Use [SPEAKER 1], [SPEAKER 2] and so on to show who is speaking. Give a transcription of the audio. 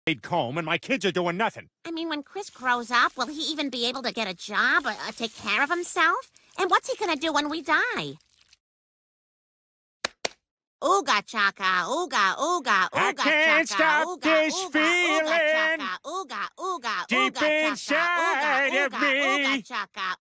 [SPEAKER 1] comb and my kids are doing nothing.
[SPEAKER 2] I mean, when Chris grows up, will he even be able to get a job or take care of himself? And what's he gonna do when we die? Ooga chaka, ooga, ooga, ooga
[SPEAKER 1] I can't
[SPEAKER 2] chaka,
[SPEAKER 1] stop
[SPEAKER 2] ooga,
[SPEAKER 1] this
[SPEAKER 2] ooga,
[SPEAKER 1] feeling
[SPEAKER 2] ooga chaka, ooga, ooga,
[SPEAKER 1] deep
[SPEAKER 2] ooga
[SPEAKER 1] inside
[SPEAKER 2] chaka, ooga,
[SPEAKER 1] of
[SPEAKER 2] ooga,
[SPEAKER 1] me.
[SPEAKER 2] ooga chaka,